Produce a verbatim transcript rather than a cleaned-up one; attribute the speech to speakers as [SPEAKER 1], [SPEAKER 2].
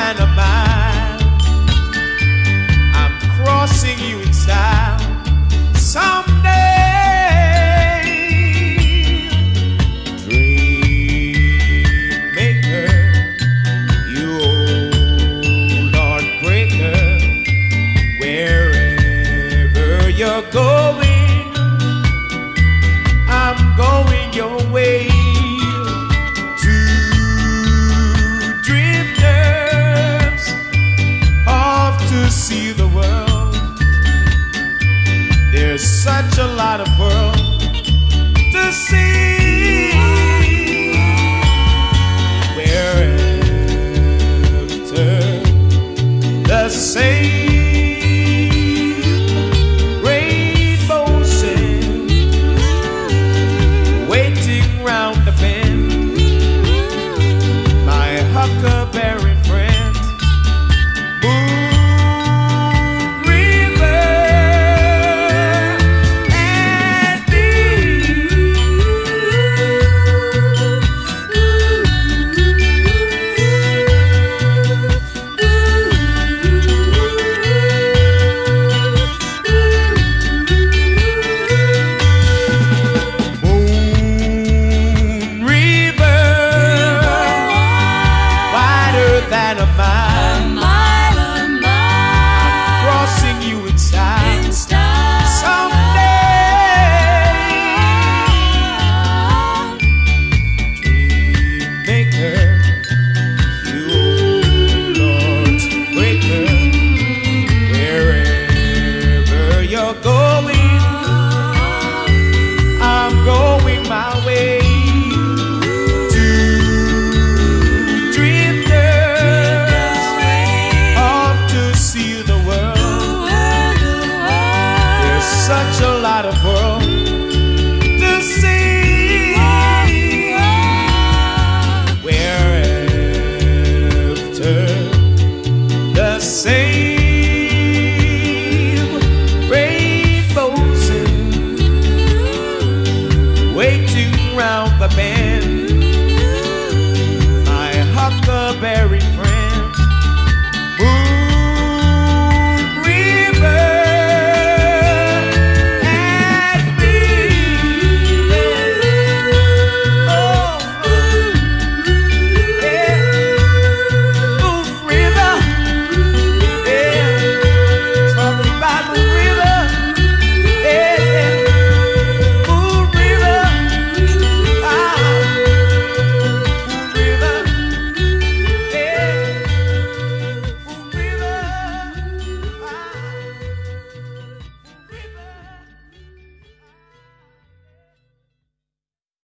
[SPEAKER 1] than a mile. I'm crossing you in style someday. Dream maker, you old heartbreaker, wherever you're going, I'm going your way. See the world. There's such a lot of world to see. Wherever the same rainbow sing, waiting round the bend, my huckleberry friend. Than a mile, a mile, a mile. I'm crossing you in style, in style. Someday. Dream maker, you old breaker, wherever you're going, I'm going my way. Such a lot of world to see. Wherever the same rainbows in, waiting round the bend, my huckleberry friend.